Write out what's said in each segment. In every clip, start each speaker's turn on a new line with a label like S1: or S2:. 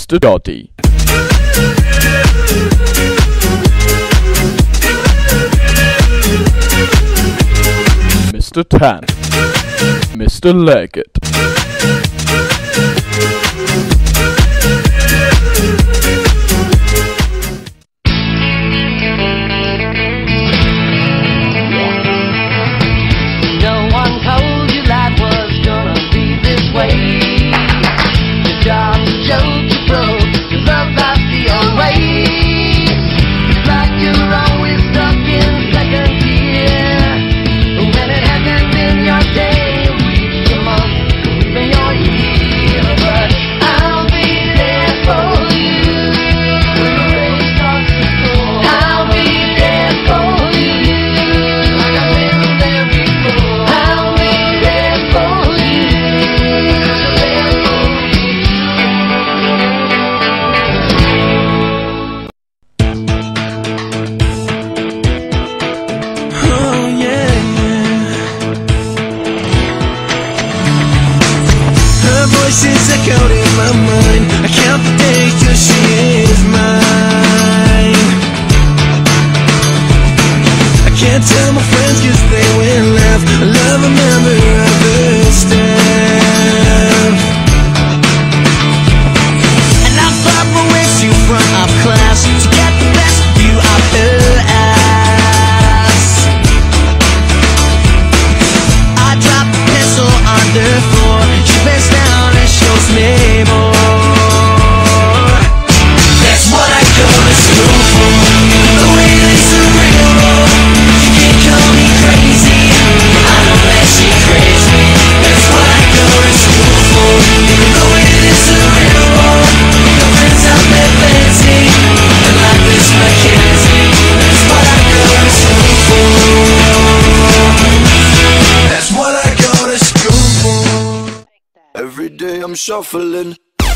S1: Mr. Doddy. Mr. Tan. Mr. Leggett.
S2: No one told you life was gonna be this way. Your job's a joke, you broke, your love life's the old way. It's like you're always stuck in second gear. When it hasn't been your day, week, your month, even your year. But I'll be there for you when the rain starts to pour. I'll be there for you like I've been there before. I'll be there for you, there for
S3: Oh yeah, yeah. Her voice is echoed in my mind. I count the days till she is mine. I can't tell my friends 'cause they will laugh. I love a member of the staff. And I fought my way to front of class to get the best view of her ass. I drop the pencil on the floor. She bends down and shows me more. That's what I go to school for. The way that's a real road. You can call me crazy. I know that she crazy me. That's what I go to school for. The way that's a real road. The friends I've met fancy. And like this Mackenzie. That's what I go to school for. That's what I go to school for. Every day I'm shuffling.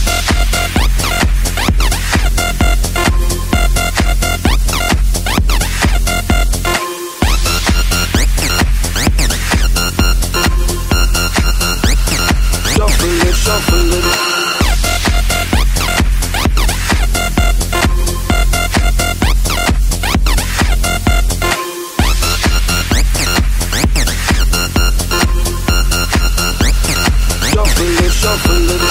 S3: Shuffling, shuffling. Shuffling, shuffling.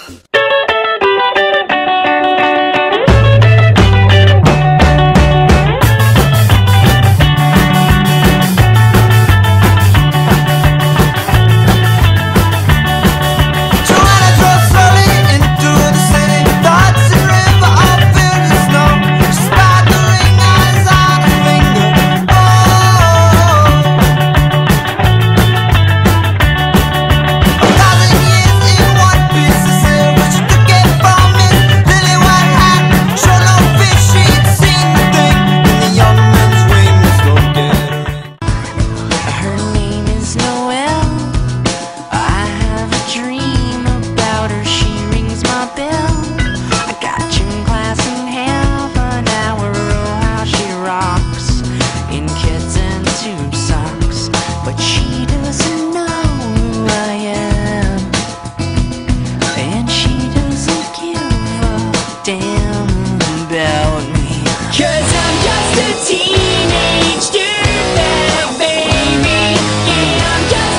S3: Joanna drove slowly into the city. Thoughts and river all filled with snow. She spied the ring eyes on her finger. Oh, 1,000 years in one piece of silver. She took it from his lily white hat. Showed no fish, she'd seen the thing. In the young man's wings, go get her in.
S4: Her name is Noelle. I have a dream about her. She rings my bell. I got gym class in half an hour. Oh, how she rocks in kids and tube socks. But she doesn't know who I am, and she doesn't give a damn about me. 'Cause I'm just a teenage dirtbag baby. Yeah, I'm just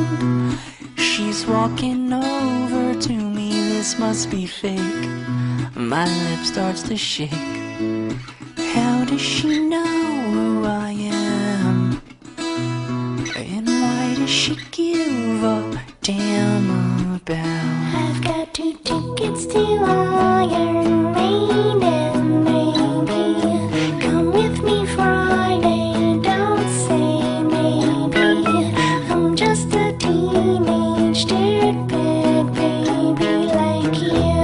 S4: She's walking over to me, this must be fake. My lip starts to shake. How does she know who I am? And why does she give a damn about?
S5: I've got 2 tickets to Iron Maiden, baby. Come with me Friday, don't say maybe. I'm just a teenage dirtbag baby like you.